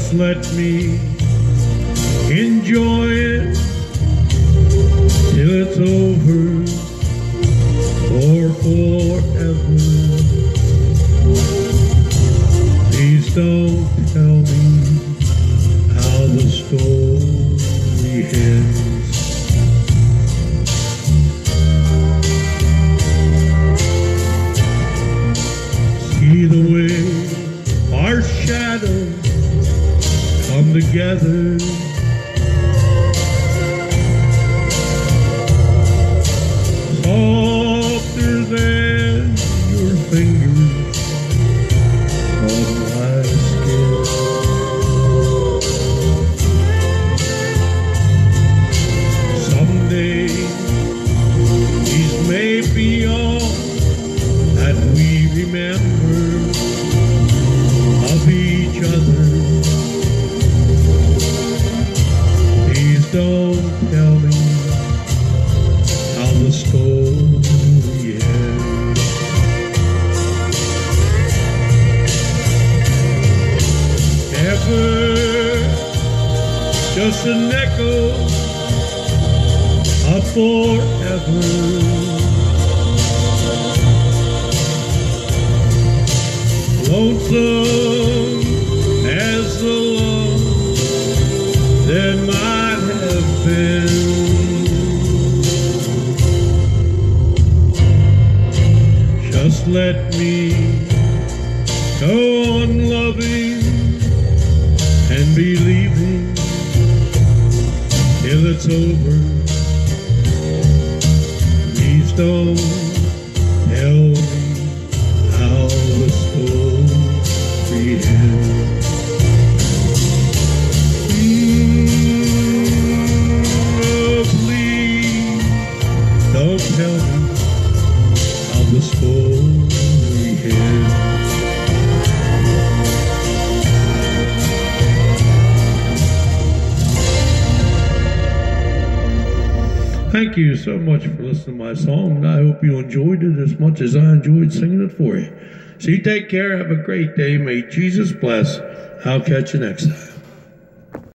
Just let me enjoy it till it's over or forever. Please don't tell me how the story ends. See the way our shadows come together. Softer than your fingers on my skin. Someday these may be all that we remember of each other. Please don't tell me how the story ends. Ever just an echo of forever. Lonesome as the love that might have been. Just let me go on loving and believing till it's over. Please don't tell me how the story ends. Oh, please don't tell me how the story ends. Thank you so much for listening to my song. I hope you enjoyed it as much as I enjoyed singing it for you. So you take care. Have a great day. May Jesus bless. I'll catch you next time.